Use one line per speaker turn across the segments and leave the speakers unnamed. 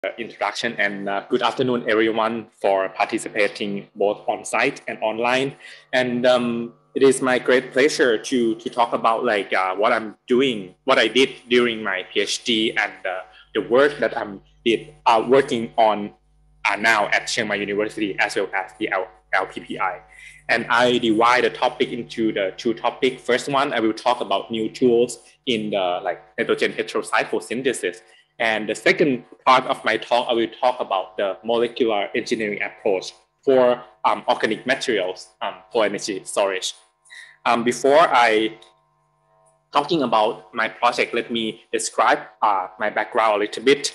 introduction and good afternoon everyone for participating both on site and online. And it is my great pleasure to talk about what I'm doing, what I did during my PhD and the work that I'm working on now at Chiang Mai University as well as the LPPI. And I divide the topic into the two topics. First one, I will talk about new tools in the nitrogen heterocycle synthesis. And the second part of my talk, I will talk about the molecular engineering approach for organic materials for energy storage. Before I talking about my project, let me describe my background a little bit.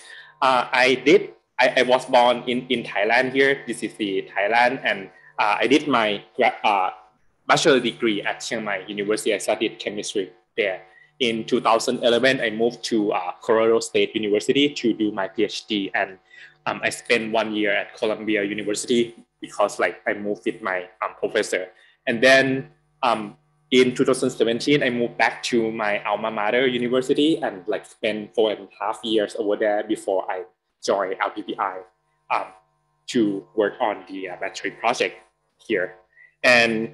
I was born in Thailand here. This is the Thailand, and I did my bachelor degree at Chiang Mai University. I studied chemistry there. In 2011, I moved to Colorado State University to do my PhD, and I spent 1 year at Columbia University because I moved with my professor. And then in 2017, I moved back to my alma mater university and spent 4.5 years over there before I joined LPPI to work on the battery project here. And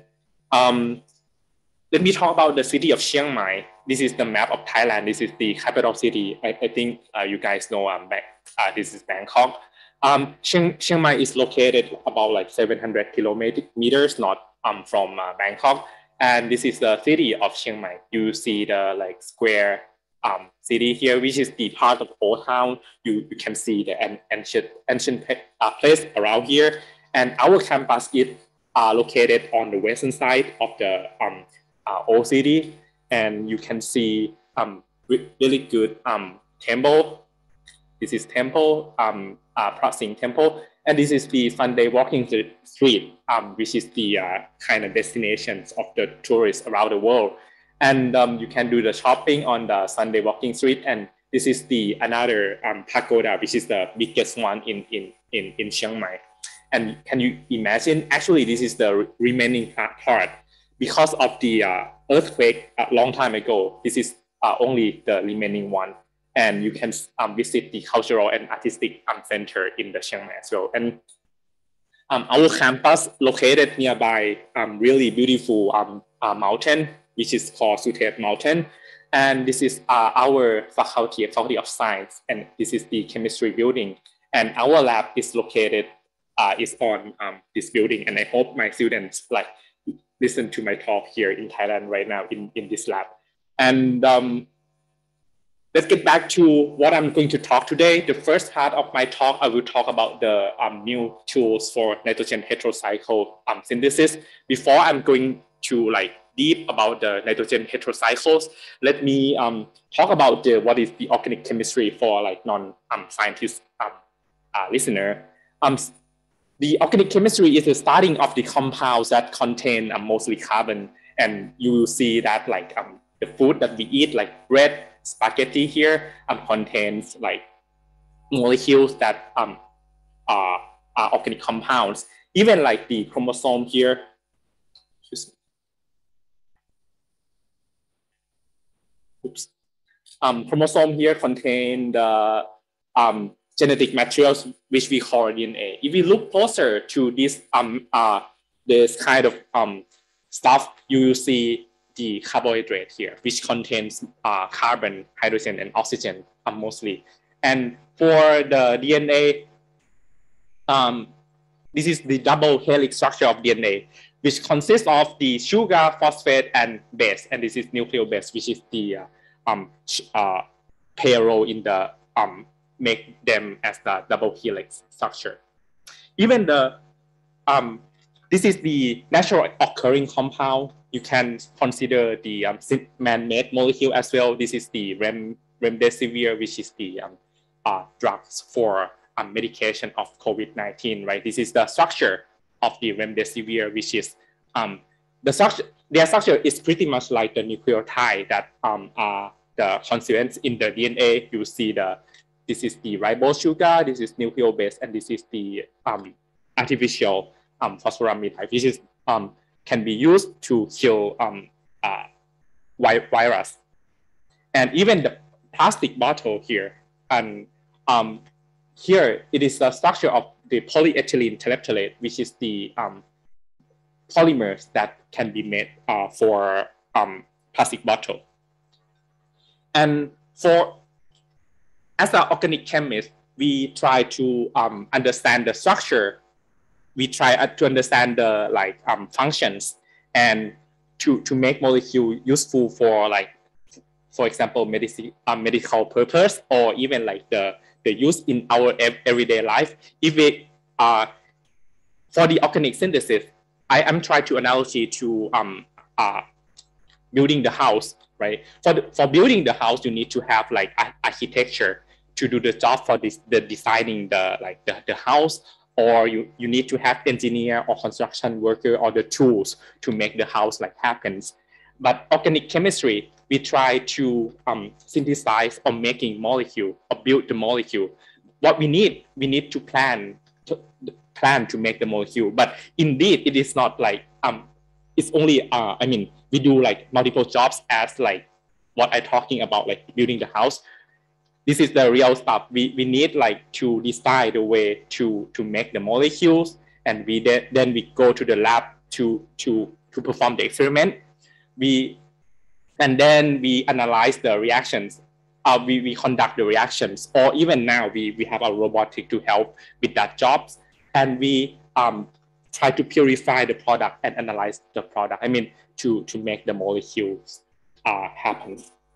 let me talk about the city of Chiang Mai. This is the map of Thailand. This is the capital city. I think you guys know this is Bangkok. Chiang Mai is located about 700 kilometers north from Bangkok. And this is the city of Chiang Mai. You see the square city here, which is the part of Old Town. You can see the ancient place around here. And our campus is located on the western side of the old city. And you can see really good temple. This is temple, Prasing Temple. And this is the Sunday walking street, which is the kind of destinations of the tourists around the world. And you can do the shopping on the Sunday walking street. And this is the another pagoda, which is the biggest one in Chiang Mai. And can you imagine? Actually, this is the remaining part. Because of the earthquake a long time ago, this is only the remaining one. And you can visit the cultural and artistic center in the Chiang Mai as well. And our campus located nearby really beautiful mountain, which is called Sutet Mountain. And this is our faculty of science. And this is the chemistry building. And our lab is located, is on this building. And I hope my students listen to my talk here in Thailand right now in this lab. And let's get back to what I'm going to talk today. The first part of my talk, I will talk about the new tools for nitrogen heterocycle synthesis. Before I'm going to deep about the nitrogen heterocycles, let me talk about what is the organic chemistry for non-scientist listener. The organic chemistry is the starting of the compounds that contain mostly carbon, and you will see that the food that we eat, like bread, spaghetti here, contains molecules that are organic compounds. Even the chromosome here. Oops. Chromosome here contain the genetic materials which we call DNA. If we look closer to this kind of stuff, you will see the carbohydrate here, which contains carbon, hydrogen, and oxygen mostly. And for the DNA, this is the double helix structure of DNA, which consists of the sugar, phosphate, and base. And this is nucleobase, which is the payload in the make them as the double helix structure. Even this is the natural occurring compound. You can consider the man-made molecule as well. This is the remdesivir, which is the drugs for medication of COVID-19, right? This is the structure of the remdesivir, which is their structure is pretty much like the nucleotide that are the constituents in the DNA. You see this is the ribose sugar, this is nucleobase, and this is the artificial phosphoramide, which is can be used to kill virus. And even the plastic bottle here, and here it is the structure of the polyethylene terephthalate, which is the polymers that can be made for plastic bottle. And as an organic chemist, we try to understand the structure. We try to understand the functions and to make molecule useful for for example, medical purpose, or even the use in our everyday life. If we for the organic synthesis, I am trying to analogy to building the house, right? For building the house, you need to have architecture to do the job for the designing the house, or you need to have engineer or construction worker or the tools to make the house happens. But organic chemistry, we try to synthesize or making molecule or build the molecule. What we need to plan to make the molecule. But indeed, it is not it's only I mean, we do multiple jobs as what I'm talking about, building the house. This is the real stuff. We need to decide the way to make the molecules, and then we go to the lab to perform the experiment. And then we analyze the reactions. We conduct the reactions, or even now we have a robotic to help with that jobs, and we try to purify the product and analyze the product. I mean, to make the molecules happen.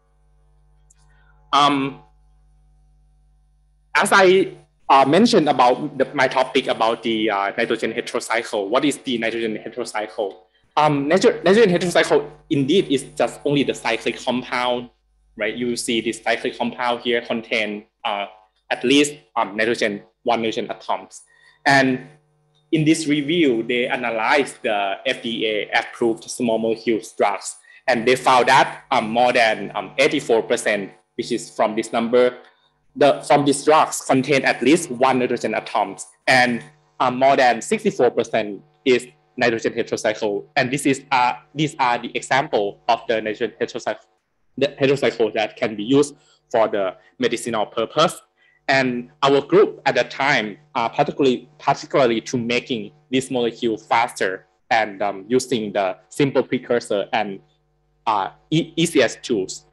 As I mentioned about my topic about the nitrogen heterocycle, what is the nitrogen heterocycle? Nitrogen heterocycle indeed is just only the cyclic compound, right? You see this cyclic compound here contain at least one nitrogen atoms. And in this review, they analyzed the FDA approved small molecule drugs, and they found that more than 84%, which is from this number, from these drugs contain at least one nitrogen atoms, and more than 64% is nitrogen heterocycle. And these are the example of the nitrogen heterocycle that can be used for the medicinal purpose. And our group at that time, particularly to making this molecule faster and using the simple precursor and easiest tools.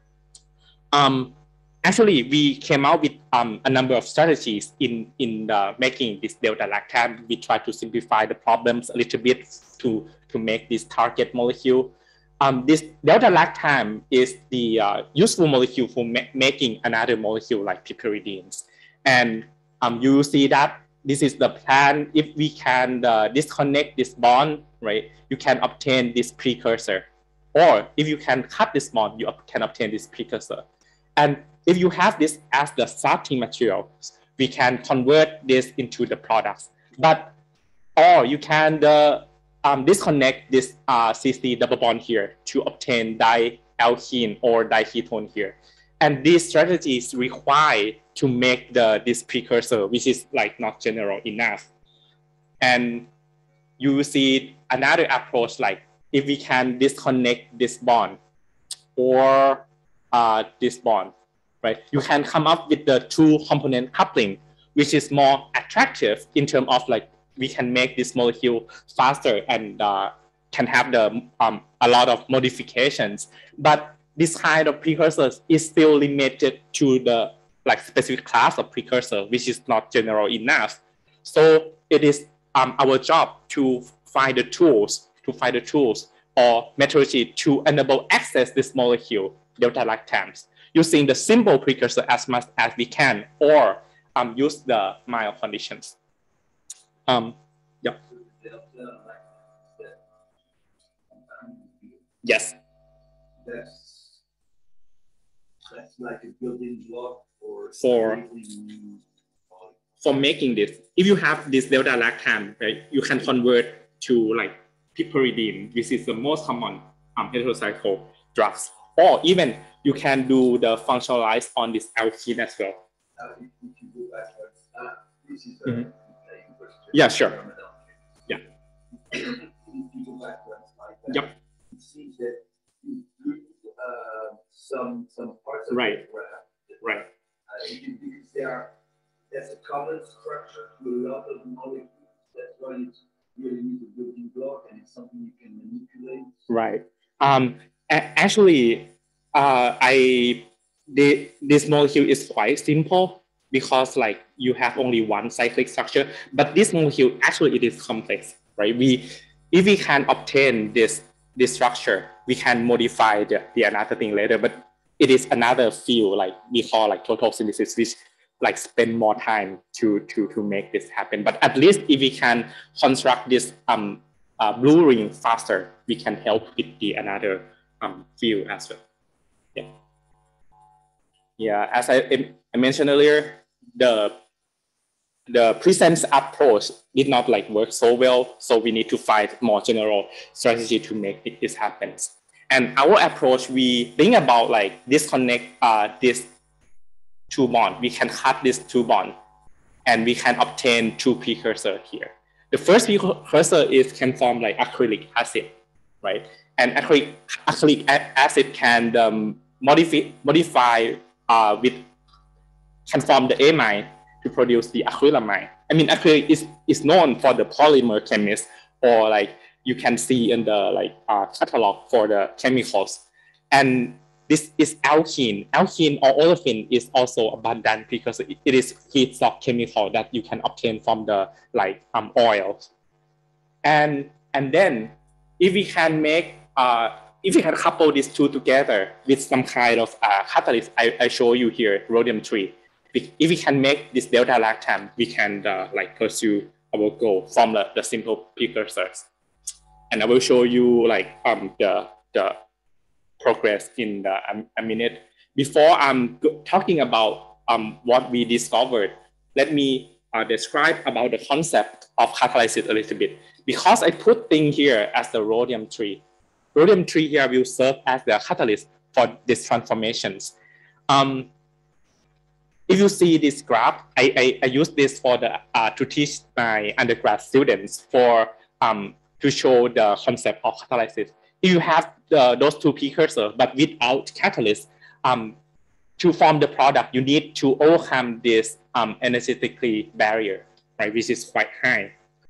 Actually, we came out with a number of strategies in making this delta lactam. We try to simplify the problems a little bit to make this target molecule. This delta lactam is the useful molecule for making another molecule like piperidines. And you see that this is the plan. If we can disconnect this bond, right, you can obtain this precursor. Or if you can cut this bond, you can obtain this precursor. And if you have this as the starting material, we can convert this into the products. Or you can disconnect this CC double bond here to obtain dialkene or diketone here. And these strategies require to make this precursor, which is not general enough. And you see another approach, if we can disconnect this bond or this bond, right? You can come up with the two component coupling, which is more attractive in terms of we can make this molecule faster and can have a lot of modifications. But this kind of precursors is still limited to the specific class of precursor, which is not general enough. So it is our job to find the tools or methodology to enable access this molecule, delta lactams, using the simple precursor as much as we can, or use the mild conditions. Yeah. Yes. That's like a building block for making this. If you have this delta lactam, right, you can convert to piperidine, which is the most common heterocycle drugs, or even you can do the functionalize on this alkene as well. Mm-hmm. Yeah, sure. Yeah. Yep. It seems that some parts of right. Right. Because that's a
common structure to a lot of molecules. That's why it's really needs a building block, and it's something you can manipulate.
Right. Actually, this molecule is quite simple because like you have only one cyclic structure, but this molecule actually it is complex, right? If we can obtain this structure, we can modify the another thing later, but it is another field like we call like total synthesis, which like spend more time to make this happen. But at least if we can construct this blue ring faster, we can help with the another field as well. Yeah. Yeah, as I mentioned earlier, the present approach did not like work so well, so we need to find more general strategy to make this happen. And our approach, we think about like disconnect this two bond. We can cut this two bond, and we can obtain two precursor here. The first precursor can form like acrylic acid, right? And acrylic acid can modify can form the amine to produce the acrylamide. I mean, acrylic is known for the polymer chemist, or like you can see in the like catalog for the chemicals. And this is alkene. Alkene or olefin is also abundant because it is feedstock chemical that you can obtain from the like oils. And then if we can make if we can couple these two together with some kind of catalyst, I show you here, rhodium-3. If we can make this delta lactam, we can like pursue our goal from the simple precursors. And I will show you like the progress in a minute. Before I'm talking about what we discovered, let me describe about the concept of catalysis a little bit. Because I put things here as the rhodium-3. Rhodium-3 here will serve as the catalyst for these transformations. If you see this graph, I use this for the to teach my undergrad students for to show the concept of catalysis. If you have those two precursors, but without catalyst, to form the product, you need to overcome this energetically barrier, right, which is quite high.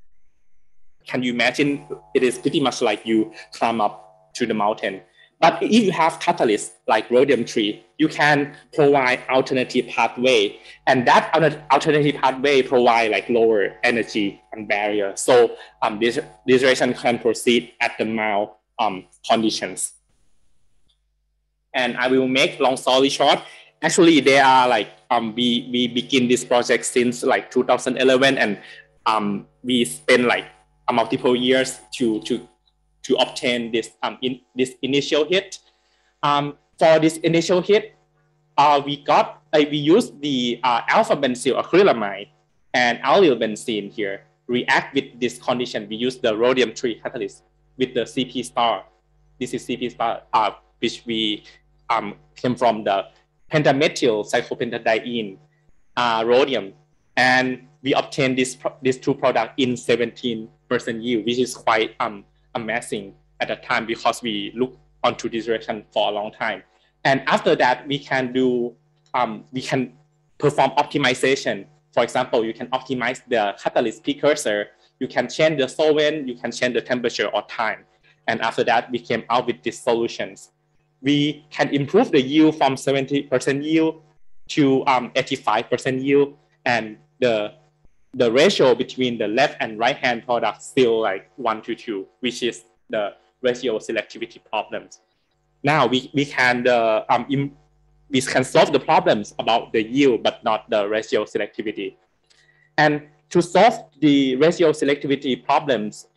Can you imagine? It is pretty much like you climb up to the mountain. But if you have catalysts like rhodium-3, you can provide alternative pathway, and that alternative pathway provide like lower energy and barrier. So this reaction can proceed at the mild conditions. And I will make long story short. Actually, they are like we begin this project since like 2011, and we spend like multiple years to obtain this this initial hit. For this initial hit, we used the alpha benzyl acrylamide and allyl benzene here react with this condition. We use the rhodium-3 catalyst with the CP star. This is CP star, which we came from the pentamethyl cyclopentadiene rhodium, and we obtained these two products in 17% yield, which is quite amazing at the time because we looked onto this direction for a long time. And after that, we can do we can perform optimization. For example, you can optimize the catalyst precursor. You can change the solvent. You can change the temperature or time. And after that, we came out with these solutions. We can improve the yield from 70% yield to 85% yield, and the ratio between the left and right hand products still like 1:2, which is the ratio selectivity problems. Now we can solve the problems about the yield, but not the ratio selectivity. And to solve the ratio selectivity problems,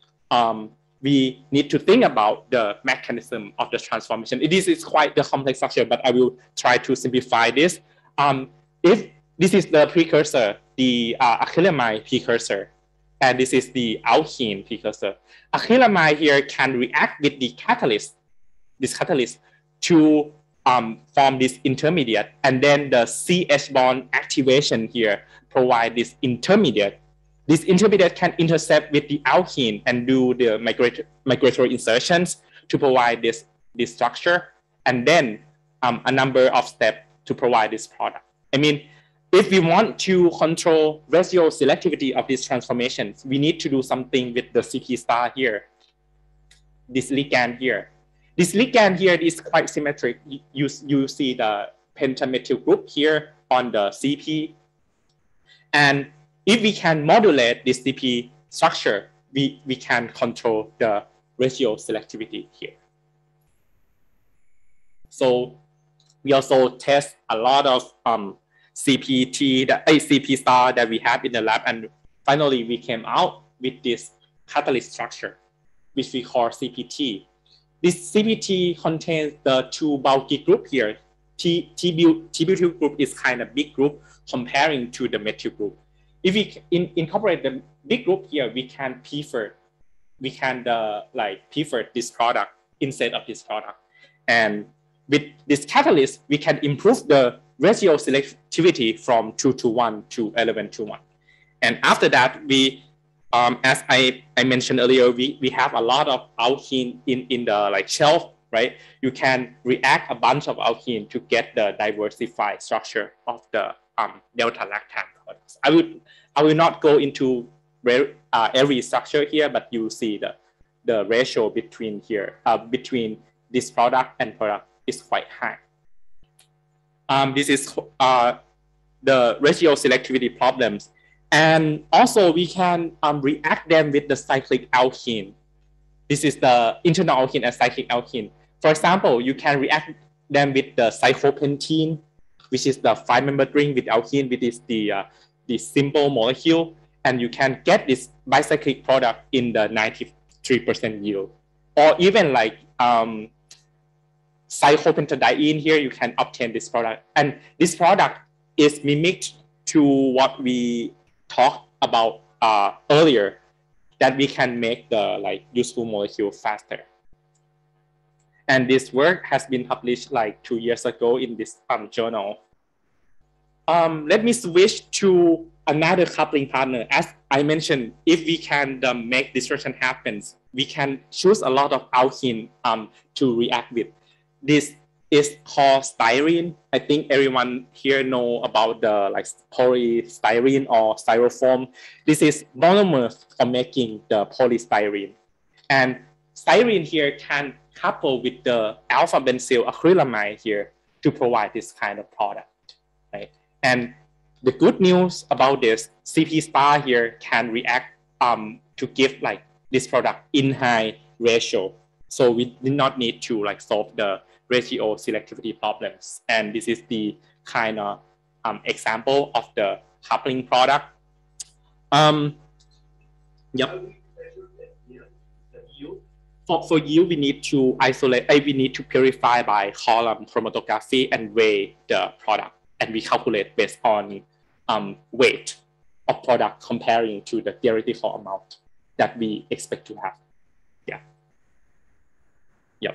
we need to think about the mechanism of the transformation. This is quite the complex structure, but I will try to simplify this. If this is the precursor, the acrylamide precursor, and this is the alkene precursor. Acrylamide here can react with the catalyst, this catalyst, to form this intermediate, and then the CH bond activation here provide this intermediate. This intermediate can intercept with the alkene and do the migratory insertions to provide this structure, and then a number of steps to provide this product. I mean, if we want to control ratio selectivity of these transformations, we need to do something with the CP star here, this ligand here. This ligand here is quite symmetric. You see the pentamethyl group here on the CP. And if we can modulate this CP structure, we can control the ratio selectivity here. So we also test a lot of CP star that we have in the lab, and finally we came out with this catalyst structure, which we call CPT. This CPT contains the two bulky group here. T-butyl group is kind of big group comparing to the methyl group. If we incorporate the big group here, we can prefer this product instead of this product. And with this catalyst, we can improve the ratio selectivity from 2 to 1 to 11 to 1. And after that, we, as I mentioned earlier, we have a lot of alkene in the shelf, right? You can react a bunch of alkene to get the diversified structure of the delta lactam products. I will not go into every structure here, but you see the ratio between here, between this product and product is quite high. This is the ratio selectivity problems. And also we can react them with the cyclic alkene. This is the internal alkene and cyclic alkene. For example, you can react them with the cyclopentene, which is the 5-membered ring with alkene, which is the simple molecule. And you can get this bicyclic product in the 93% yield. Or even cyclopentadiene here, you can obtain this product. And this product is mimicked to what we talked about earlier, that we can make the useful molecule faster. And this work has been published 2 years ago in this journal. Let me switch to another coupling partner. As I mentioned, if we can make this reaction happen, we can choose a lot of alkene to react with. This is called styrene. I think everyone here know about the polystyrene or styrofoam. This is monomer for making the polystyrene. And styrene here can couple with the alpha benzyl acrylamide here to provide this kind of product, right? And the good news about this, CP star here can react to give this product in high ratio. So we did not need to solve the ratio selectivity problems. And this is the kind of example of the coupling product. Yep. For yield, we need to isolate, we need to purify by column chromatography and weigh the product. And we calculate based on weight of product comparing to the theoretical amount that we expect to have. Yeah. Yep.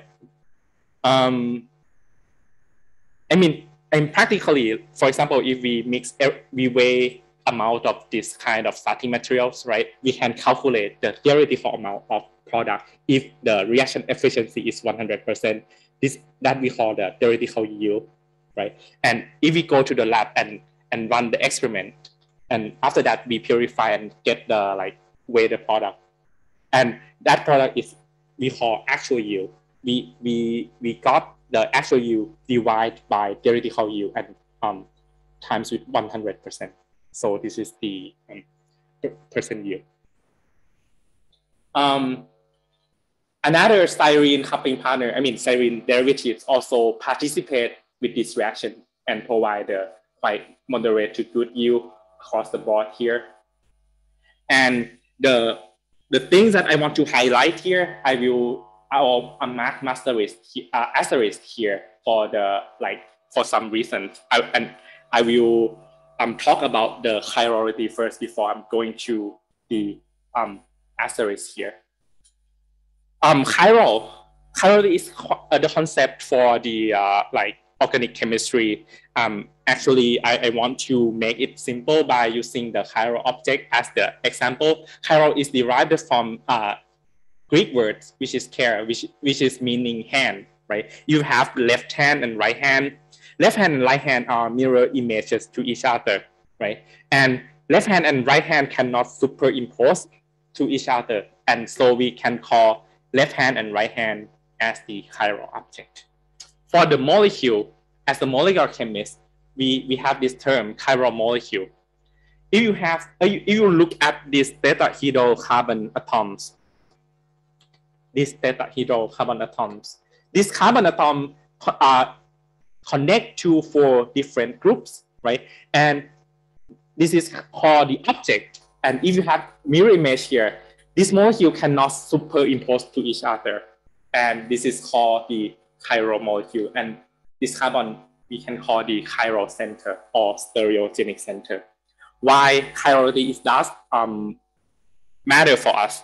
And practically, for example, if we weigh amount of this kind of starting materials, right? We can calculate the theoretical amount of product if the reaction efficiency is 100%. That we call the theoretical yield, right? And if we go to the lab and run the experiment, and after that we purify and get the weigh the product, and that product is we call actual yield. We got the actual yield divided by theoretical yield and times with 100%. So this is the percent yield. Another styrene coupling partner, styrene derivatives also participate with this reaction and provide a quite moderate to good yield across the board here. And the things that I want to highlight here, I'll mark asterisk here for for some reasons. I will talk about the chirality first before I'm going to the asterisk here. Chirality is the concept for the organic chemistry. Actually, I want to make it simple by using the chiral object as the example. Chiral is derived from Greek words, which is chara, which is meaning hand, right? You have left hand and right hand. left hand and right hand are mirror images to each other, right? And left hand and right hand cannot superimpose to each other. And so we can call left hand and right hand as the chiral object. For the molecule, as a molecular chemist, we have this term chiral molecule. If you look at these tetrahedral carbon atoms, these carbon atoms connect to 4 different groups, right? And this is called the object. And if you have mirror image here, this molecule cannot superimpose to each other. And this is called the chiral molecule. And this carbon we can call the chiral center or stereogenic center. Why chirality is does matter for us?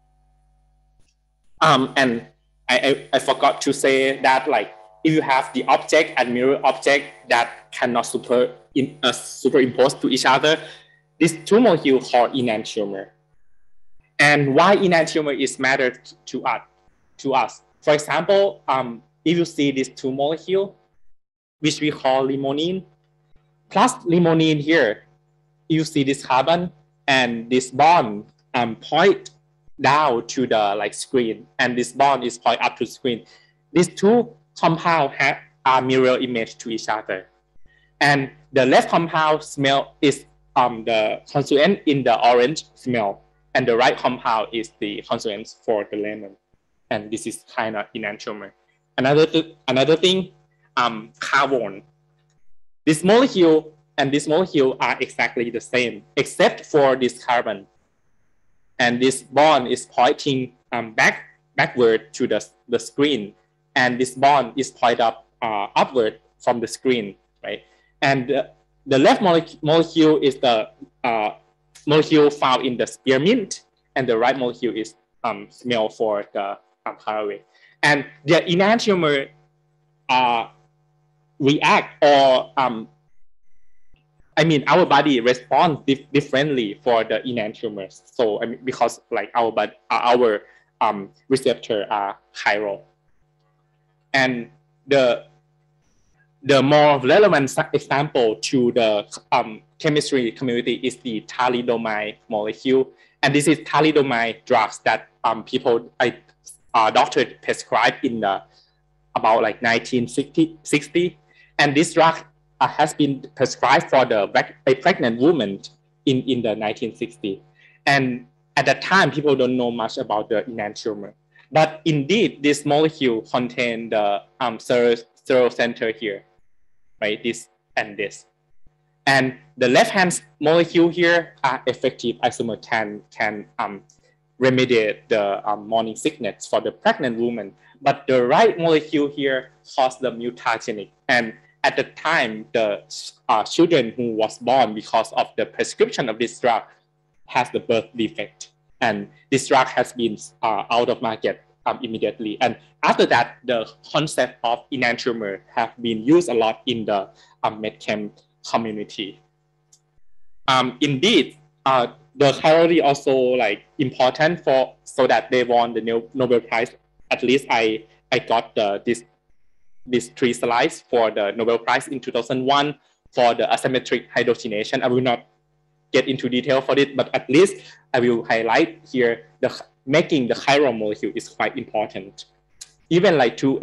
And I forgot to say that, like, if you have the object and mirror object that cannot superimpose to each other, these 2 molecules called enantiomer. And why enantiomer is matter to us? For example, if you see these 2 molecules, which we call limonene, plus limonene here, you see this carbon and this bond point down to the screen, and this bond is point up to screen. These 2 compounds have a mirror image to each other. And the left compound smell is the constituent in the orange smell, and the right compound is the constituent for the lemon. And this is kind of enantiomer. Another thing, carbon. This molecule and this molecule are exactly the same, except for this carbon. And this bond is pointing backward to the screen, and this bond is pointed upward from the screen, right? And the left molecule is the molecule found in the spearmint, and the right molecule is smell for the caraway. And the enantiomer react, or our body responds differently for the enantiomers. So because our receptor are chiral. And the more relevant example to the chemistry community is the thalidomide molecule. And this is thalidomide drugs that doctors prescribed in about 1960. And this drug has been prescribed for a pregnant woman in the 1960s. And at that time, people don't know much about the enantiomer. But indeed, this molecule contains the sterol center here, right? This and this. And the left-hand molecule here are effective isomer can remediate the morning sickness for the pregnant woman. But the right molecule here causes the mutagenic. And at the time, the children who was born because of the prescription of this drug has the birth defect. And this drug has been out of market immediately. And after that, the concept of enantiomer have been used a lot in the medchem community. Indeed, the chirality also important so that they won the Nobel Prize. At least I got these 3 slides for the Nobel Prize in 2001 for the asymmetric hydrogenation. I will not get into detail for it, but at least I will highlight here making the chiral molecule is quite important. Even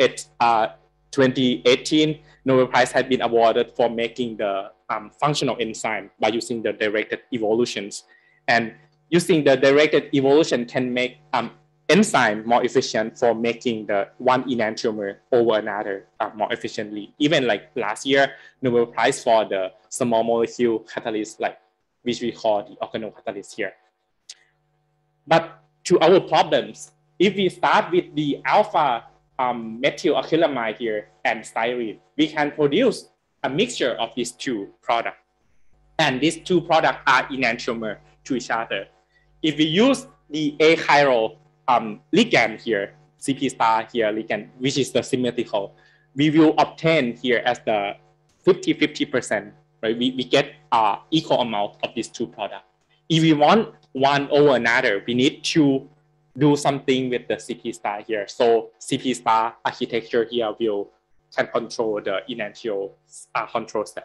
2018, Nobel Prize had been awarded for making the functional enzyme by using the directed evolutions. And using the directed evolution can make enzyme more efficient for making the one enantiomer over another more efficiently. Even last year, Nobel Prize for the small molecule catalyst, which we call the organocatalyst here. But to our problems, if we start with the alpha methyl-acrylamide here and styrene, we can produce a mixture of these 2 products. And these 2 products are enantiomer to each other. If we use the achiral ligand here, CP star here ligand, which is the symmetrical, we will obtain here as the 50-50%, right? We get equal amount of these 2 products. If we want one over another, we need to do something with the CP star here. So CP star architecture here will can control the enantiomer control step.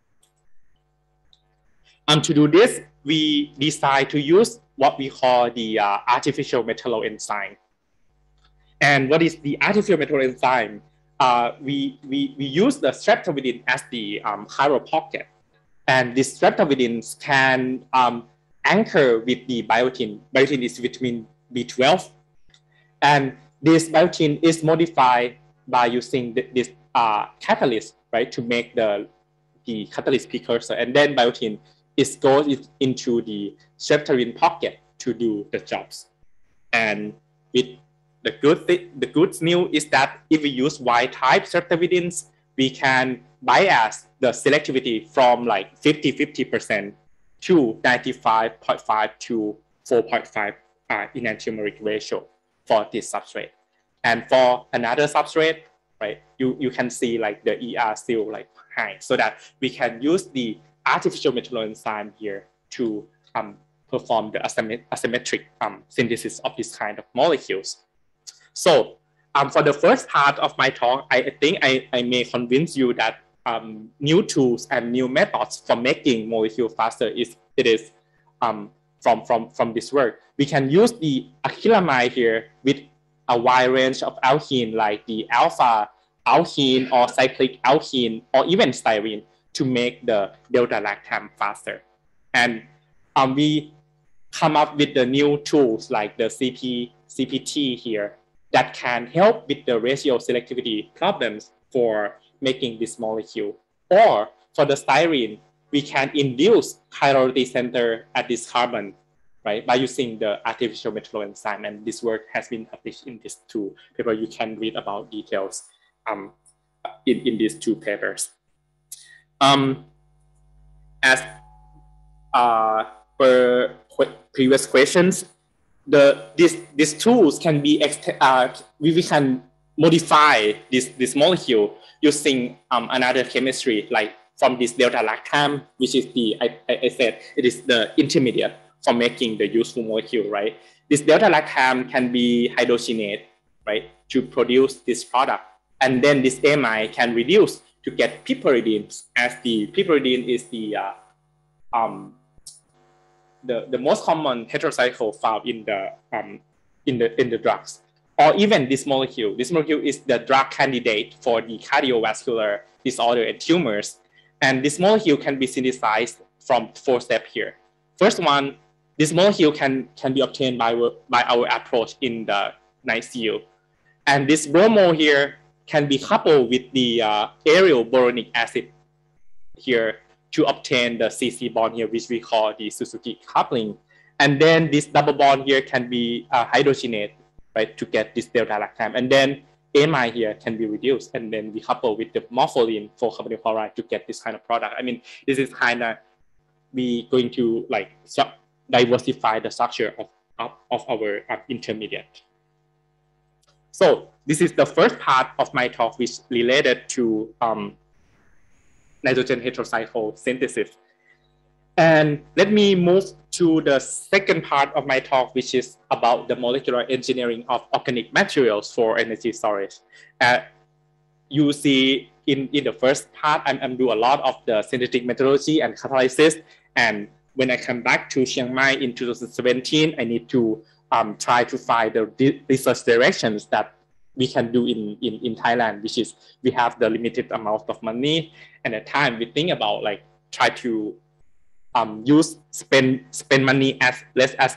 To do this, we decide to use what we call the artificial metalloenzyme. And what is the artificial metalloenzyme? We use the streptavidin as the chiral pocket. And these streptavidins can anchor with the biotin. Biotin is vitamin B12. And this biotin is modified by using this catalyst, right, to make the catalyst precursor. And then biotin goes into the streptavidin pocket to do the jobs. And with the good news is that if we use wild-type streptavidins, we can bias the selectivity from like 50% to 95.5 to 4.5 enantiomeric ratio for this substrate. And for another substrate, right, you can see like the ER still like high, so that we can use the artificial metalloenzyme here to perform the asymmetric synthesis of this kind of molecules. So for the first part of my talk, I think I may convince you that new tools and new methods for making molecule faster is from this work. We can use the acrylamide here with a wide range of alkene like the alpha alkene or cyclic alkene or even styrene to make the delta-lactam faster. And we come up with the new tools like the CPT here that can help with the ratio selectivity problems for making this molecule. Or for the styrene, we can induce chirality center at this carbon, right, by using the artificial metalloenzyme. And this work has been published in these two papers. You can read about details in these two papers. As per previous questions, these tools can be we can modify this molecule using another chemistry, like from this delta-lactam, which is I said it is the intermediate for making the useful molecule, right? This delta-lactam can be hydrogenated, right, to produce this product, and then this amide can reduce to get piperidine, as the piperidine is the most common heterocycle found in the drugs. Or even this molecule. This molecule is the drug candidate for the cardiovascular disorder and tumors. And this molecule can be synthesized from 4 steps here. First one, this molecule can be obtained by our approach in the NICU. And this bromo here can be coupled with the aryl boronic acid here to obtain the CC bond here, which we call the Suzuki coupling. And then this double bond here can be hydrogenated, right, to get this delta-lactam. And then amide here can be reduced, and then we couple with the morpholine for carbonyl chloride to get this kind of product. I mean, this is kind of, we going to like diversify the structure of our intermediate. So this is the first part of my talk, which related to nitrogen heterocycle synthesis. And let me move to the second part of my talk, which is about the molecular engineering of organic materials for energy storage. You see in the first part, I'm doing a lot of the synthetic methodology and catalysis. And when I come back to Chiang Mai in 2017, I need to try to find the research directions that we can do in Thailand, which is we have the limited amount of money. And at the time we think about like try to spend money as less as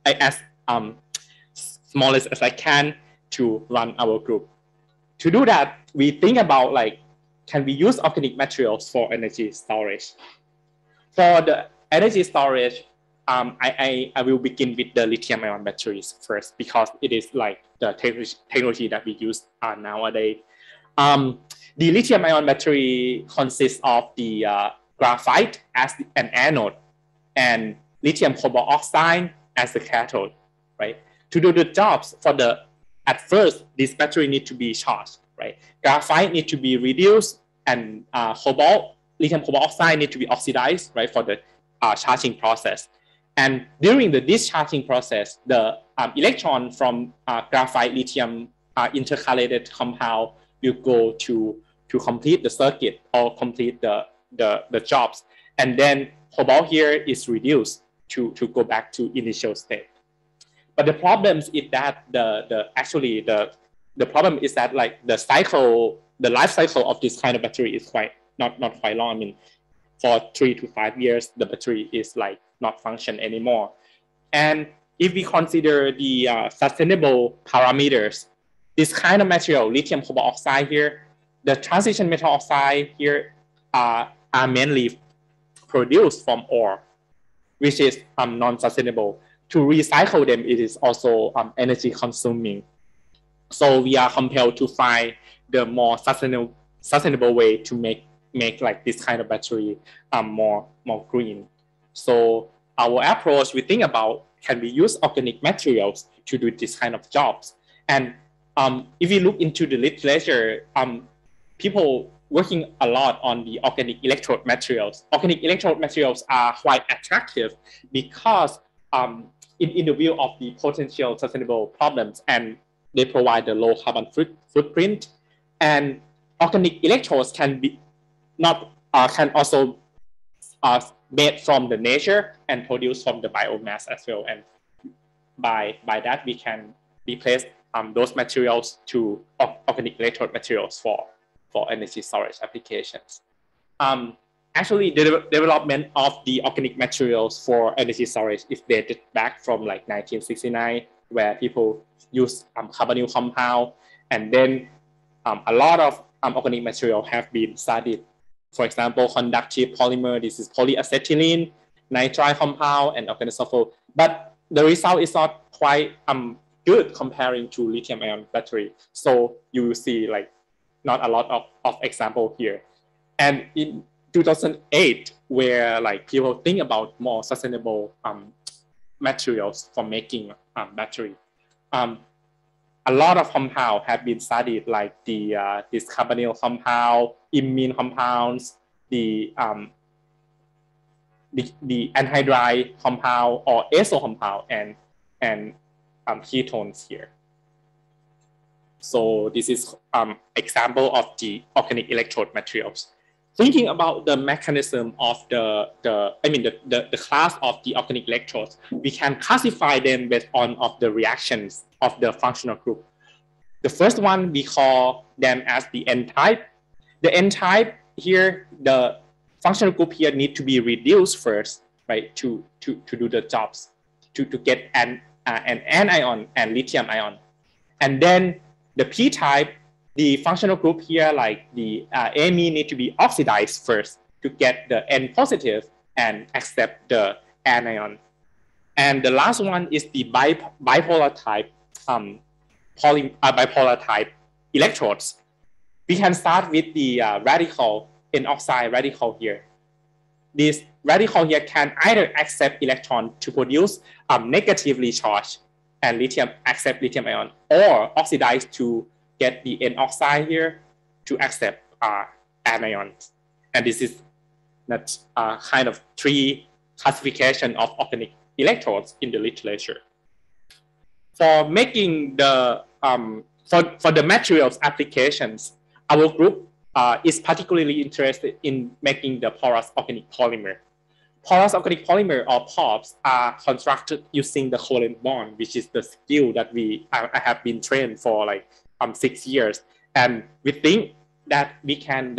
smallest as I can to run our group. To do that, we think about like, can we use organic materials for energy storage? For the energy storage, I will begin with the lithium-ion batteries first, because it is like the technology that we use nowadays. The lithium-ion battery consists of the graphite as an anode and lithium cobalt oxide as the cathode, right? To do the jobs at first, this battery need to be charged, right? Graphite need to be reduced, and lithium cobalt oxide need to be oxidized, right, for the charging process. And during the discharging process, the electron from graphite lithium intercalated compound will go to complete the circuit or complete the jobs. And then cobalt here is reduced to go back to initial state. But the problem is that the problem is that like the life cycle of this kind of battery is not quite long. I mean, for 3 to 5 years, the battery is like not function anymore. And if we consider the sustainable parameters, this kind of material, lithium cobalt oxide here, the transition metal oxide here are mainly produced from ore, which is non-sustainable. To recycle them, it is also energy consuming. So we are compelled to find the more sustainable way to make like this kind of battery more green. So our approach, we think about, can we use organic materials to do this kind of jobs? And if you look into the literature, people working a lot on the organic electrode materials. Organic electrode materials are quite attractive because in the view of the potential sustainable problems, and they provide the low carbon footprint. And organic electrodes can be can also made from the nature and produced from the biomass as well. And by that, we can replace those materials to organic electrode materials for energy storage applications. Actually, the development of the organic materials for energy storage is dated back from like 1969, where people use carbonyl compound, and then a lot of organic material have been studied. For example, conductive polymer, this is polyacetylene, nitride compound, and organosulfur. But the result is not quite good comparing to lithium-ion battery. So you will see like not a lot of example here. And in 2008, where like people think about more sustainable materials for making battery, a lot of compounds have been studied, like this carbonyl compound, imine compounds, the anhydride compound or azo compound, and ketones here. So this is example of the organic electrode materials. Thinking about the mechanism of the class of the organic electrodes, we can classify them based on the reactions of the functional group. The first one, we call them as the N-type. The N-type here, the functional group here need to be reduced first, right, to do the jobs, to get an anion and lithium ion. And then the P-type, the functional group here, like the amine, need to be oxidized first to get the N positive and accept the anion. And the last one is the bipolar type, bipolar type electrodes. We can start with the radical N-oxide radical here. This radical here can either accept electron to produce negatively charged and lithium accept lithium ion, or oxidize to get the N-oxide here to accept anions. And this is that kind of 3 classification of organic electrodes in the literature. For making the for the materials applications, our group is particularly interested in making the porous organic polymer. Porous organic polymer, or POPs, are constructed using the covalent bond, which is the skill that I have been trained for like 6 years. And we think that we can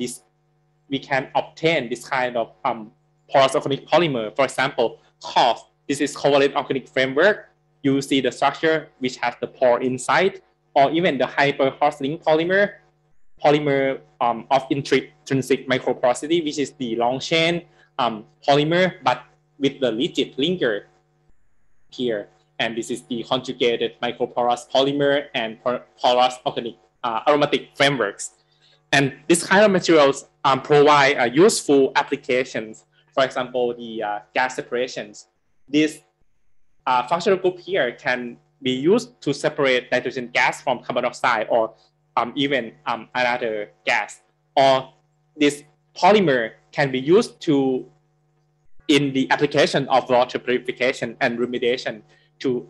obtain this kind of porous organic polymer. For example, COF, this is covalent organic framework. You see the structure which has the pore inside, or even the hyper-Horsling polymer of intrinsic microporosity, which is the long chain polymer, but with the rigid linker here. And this is the conjugated microporous polymer and porous organic aromatic frameworks. And this kind of materials provide useful applications. For example, the gas separations. This functional group here can be used to separate nitrogen gas from carbon dioxide, or even another gas. Or this polymer can be used in the application of water purification and remediation to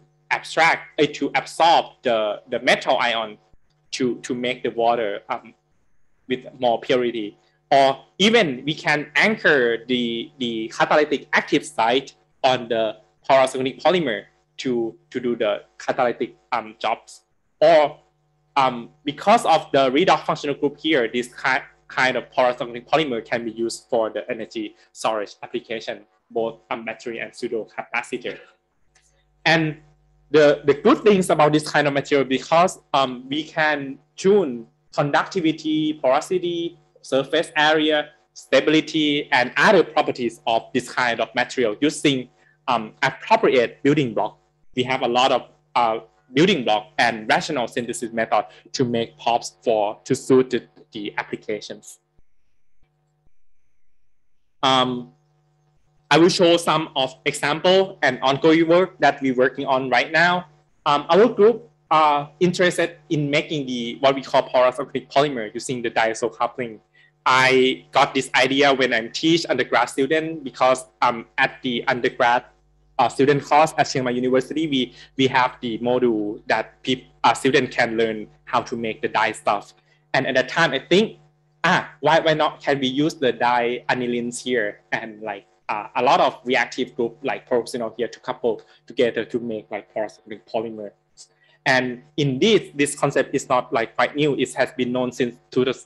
absorb the metal ion to make the water with more purity. Or even we can anchor the catalytic active site on the porous organic polymer to do the catalytic jobs. Or because of the redox functional group here, this kind of porous organic polymer can be used for the energy storage application, both battery and pseudo capacitor. And the good things about this kind of material, because we can tune conductivity, porosity, surface area, stability, and other properties of this kind of material using appropriate building block. We have a lot of building block and rational synthesis method to make POPs to suit the applications. I will show some of example and ongoing work that we're working on right now. Our group are interested in making what we call porous organic polymer using the diazo coupling. I got this idea when I teach undergrad student, because at the undergrad student course at Chiang Mai University, we have the module that students can learn how to make the dye stuff. And at that time, I think, why not can we use the dye anilines here, and like a lot of reactive group like peroxidinol here to couple together to make like porous organic polymer. And indeed, this concept is not like quite new. It has been known since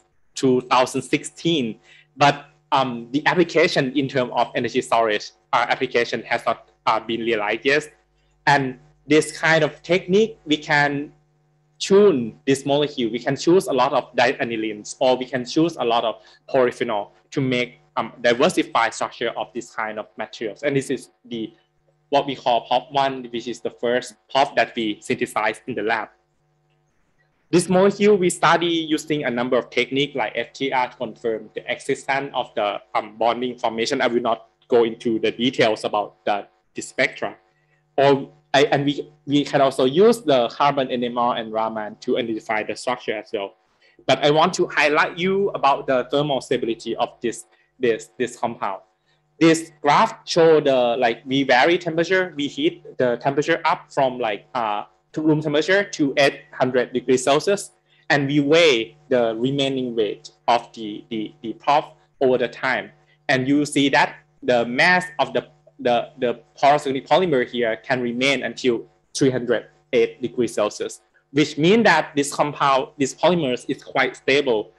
2016, but the application in terms of energy storage application has not been realized yet. And this kind of technique, we can tune this molecule. We can choose a lot of dianilines, or we can choose a lot of polyphenol to make diversified structure of this kind of materials. And this is what we call POP1, which is the first POP that we synthesized in the lab. This molecule we study using a number of techniques like FTR to confirm the existence of the bonding formation. I will not go into the details about the spectra. And we can also use the carbon NMR and Raman to identify the structure as well. But I want to highlight you about the thermal stability of this compound. This graph shows we vary temperature. We heat the temperature up from to room temperature to 800 degrees Celsius, and we weigh the remaining weight of the POP over the time. And you see that the mass of the porous organic polymer here can remain until 308 degrees Celsius, which means that this polymers is quite stable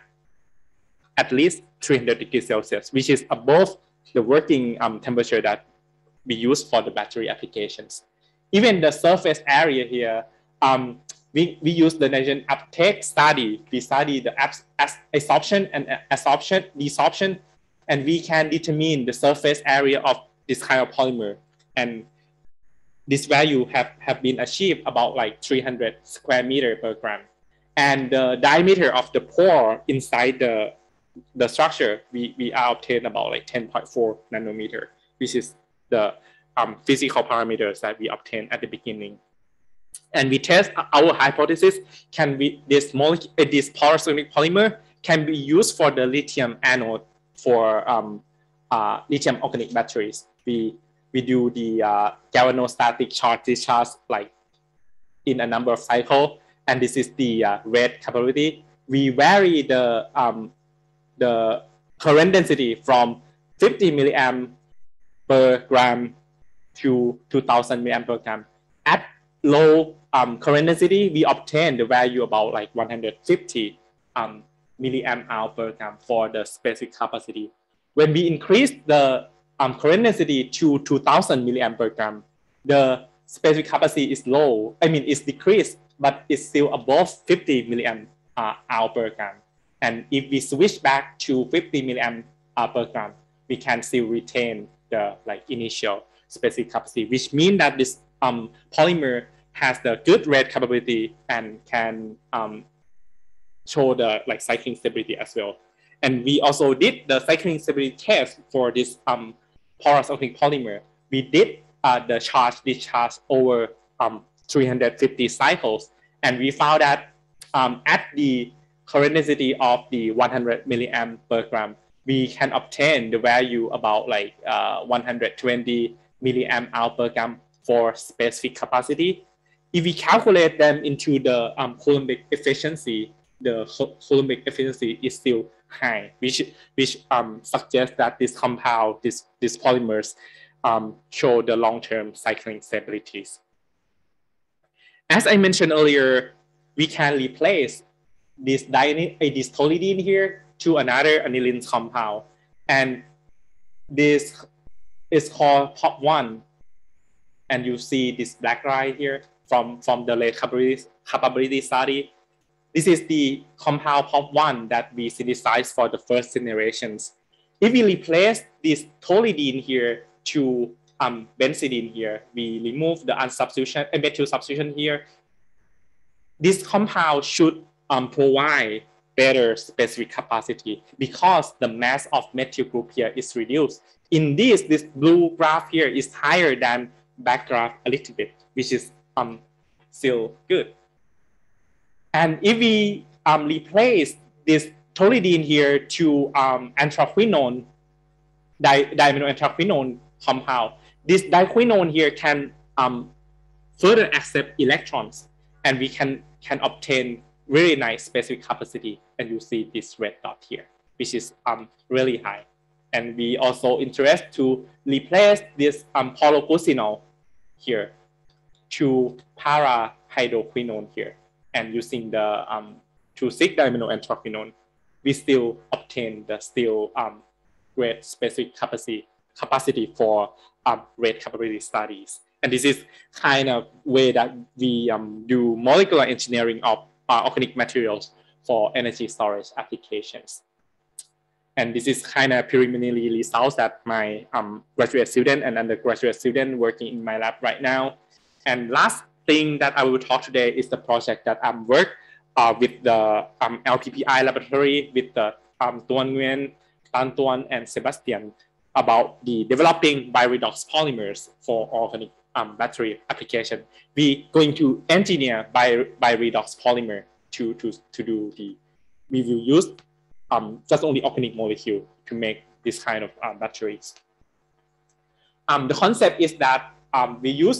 at least 300 degrees Celsius, which is above the working temperature that we use for the battery applications. Even the surface area here, we use the nitrogen uptake study. We study the absorption and desorption, and we can determine the surface area of this kind of polymer. And this value have been achieved about 300 square meter per gram. And the diameter of the pore inside the structure, we are obtained about 10.4 nanometer, which is the physical parameters that we obtained at the beginning. And we test our hypothesis: this porous organic polymer can be used for the lithium anode for lithium organic batteries. We do the galvanostatic charge discharge in a number of cycles, and this is the rate capability. We vary the current density from 50 milliamp per gram to 2000 milliamp per gram. At low current density, we obtain the value about 150 milliamp hour per gram for the specific capacity. When we increase the current density to 2000 milliamp per gram, the specific capacity is low. It's decreased, but it's still above 50 milliamp hour per gram. And if we switch back to 50 milliamp per gram, we can still retain the initial specific capacity, which means that this polymer has the good rate capability and can show the cycling stability as well. And we also did the cycling stability test for this porous organic polymer. We did the charge discharge over 350 cycles, and we found that at the current density of the 100 milliamp per gram, we can obtain the value about 120 milliamp hour per gram for specific capacity. If we calculate them into the Coulombic efficiency, the coulombic efficiency is still high, which suggests that this compound, these polymers show the long-term cycling stabilities. As I mentioned earlier, we can replace this toluidine here to another aniline compound, and this is called POP1. And you see this black line here from the late capability study. This is the compound POP1 that we synthesized for the first generations. If we replace this toluidine here to benzidine here, we remove the methyl substitution here. This compound should provide better specific capacity because the mass of methyl group here is reduced. In this blue graph here is higher than black graph a little bit, which is still good. And if we replace this toluidine here to anthraquinone, diaminoanthraquinone compound, this diquinone here can further accept electrons, and we can obtain really nice specific capacity. And you see this red dot here, which is really high. And we also interested to replace this polyglucinol here to parahydroquinone here. And using the 2,6-diaminoanthraquinone, we still obtain the great specific capacity for rate capability studies. And this is kind of way that we do molecular engineering of organic materials for energy storage applications. And this is kind of preliminary results that my graduate student and undergraduate student working in my lab right now. And last thing that I will talk today is the project that I'm work with the LPPI laboratory with the Tuan Nguyen, Tan Tuan, and Sebastian about the developing bioredox polymers for organic battery application. We going to engineer bioredox polymer to do we will use just only organic molecule to make this kind of batteries. The concept is that we use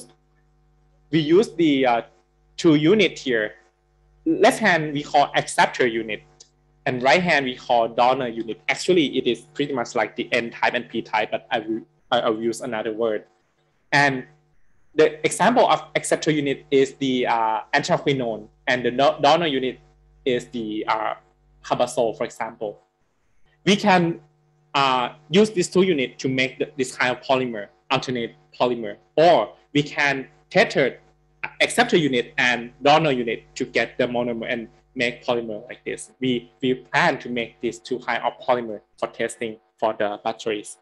the two unit here. Left hand we call acceptor unit, and right hand we call donor unit. Actually, it is pretty much like the N type and P type, but I will use another word. And the example of acceptor unit is the anthraquinone, and the donor unit is the carbazole, for example. We can use these two units to make this kind of polymer, alternate polymer, or we can tether acceptor unit and donor unit to get the monomer and make polymer like this. We plan to make these two kinds of polymer for testing for the batteries.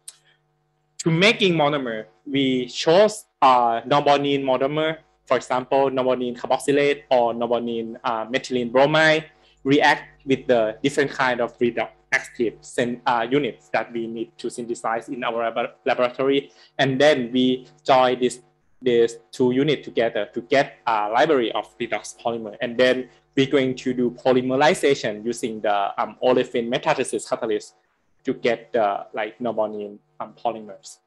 To making monomer, we chose norbornene monomer, for example, norbornene carboxylate or norbornene methylene bromide, react with the different kind of redox active units that we need to synthesize in our laboratory. And then we join these two units together to get a library of redox polymer. And then we're going to do polymerization using the olefin metathesis catalyst to get the norbornene polymers.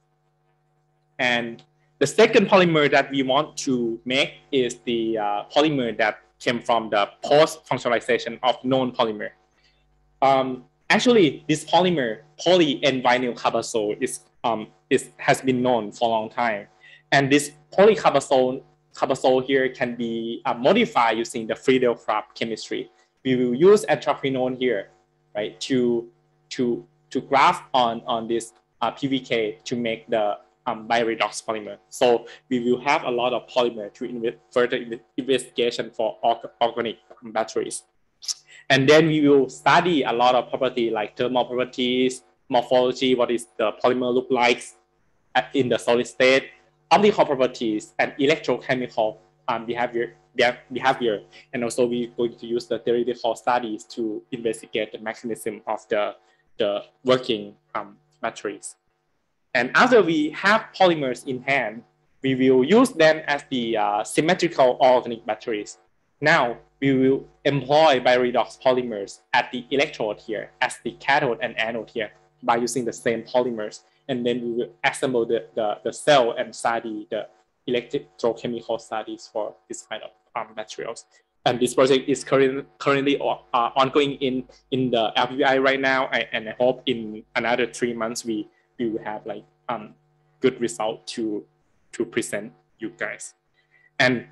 And the second polymer that we want to make is the polymer that came from the post-functionalization of known polymer. Actually, this polymer, poly-N-vinyl carbazole, has been known for a long time. And this polycarbazole here can be modified using the Friedel-Crafts chemistry. We will use anthraquinone here, right, to graft on this PVK to make the bioredox polymer. So we will have a lot of polymer to further investigation for organic batteries. And then we will study a lot of property like thermal properties, morphology, what is the polymer look like in the solid state, optical properties, and electrochemical behavior. And also we're going to use the theoretical studies to investigate the mechanism of the working batteries. And after we have polymers in hand, we will use them as the symmetrical organic batteries. Now, we will employ bioredox polymers at the electrode here as the cathode and anode here by using the same polymers. And then we will assemble the cell and study the electrochemical studies for this kind of materials. and this project is currently ongoing in the LPBI right now, and I hope in another 3 months we will have like good result to present you guys. And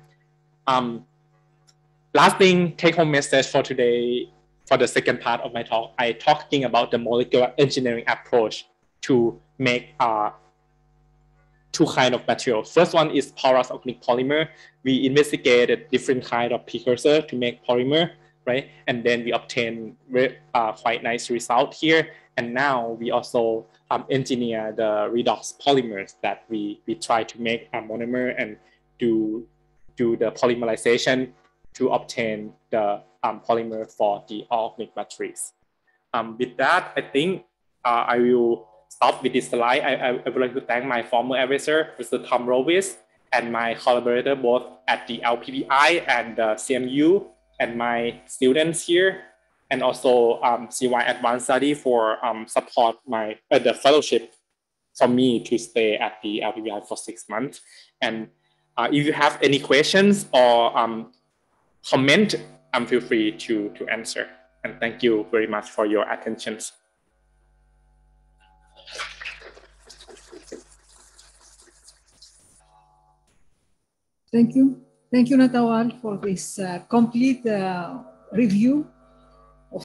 last thing, take home message for today, for the second part of my talk, I talking about the molecular engineering approach to make two kind of material. First one is porous organic polymer. We investigated different kind of precursor to make polymer, right? And then we obtained quite nice result here. And now we also engineer the redox polymers that we try to make a monomer and do the polymerization to obtain the polymer for the organic batteries. With that, I think I will stop with this slide. I would like to thank my former advisor, Mr. Tom Rovis, and my collaborator both at the LPBI and the CMU, and my students here, and also CY Advanced Study for support my the fellowship for me to stay at the LPBI for 6 months. And if you have any questions or comment, feel free to answer. And thank you very much for your attention.
Thank you. Thank you, Natawal, for this complete review